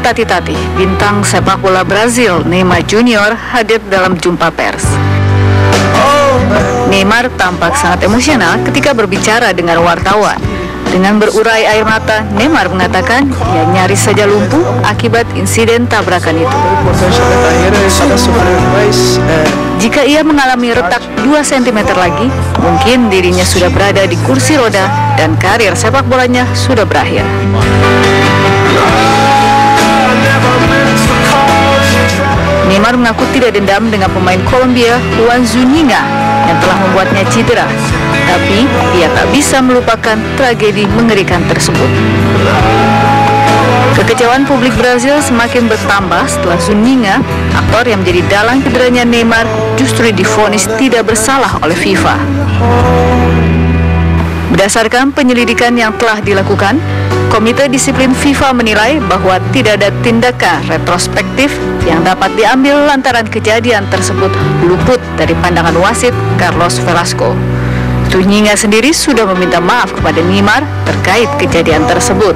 Tati-Tati, bintang sepak bola Brazil Neymar Junior hadir dalam jumpa pers. Neymar tampak sangat emosional ketika berbicara dengan wartawan. Dengan berurai air mata, Neymar mengatakan ia nyaris saja lumpuh akibat insiden tabrakan itu. Jika ia mengalami retak 2 cm lagi, mungkin dirinya sudah berada di kursi roda dan karir sepak bolanya sudah berakhir. Neymar mengaku tidak dendam dengan pemain Kolombia Juan Zuniga yang telah membuatnya cedera, tapi ia tak bisa melupakan tragedi mengerikan tersebut. Kekecewaan publik Brazil semakin bertambah setelah Zuniga, aktor yang menjadi dalang cederanya Neymar, justru divonis tidak bersalah oleh FIFA. Berdasarkan penyelidikan yang telah dilakukan, Komite Disiplin FIFA menilai bahwa tidak ada tindakan retrospektif yang dapat diambil lantaran kejadian tersebut luput dari pandangan wasit Carlos Velasco. Zuniga sendiri sudah meminta maaf kepada Neymar terkait kejadian tersebut.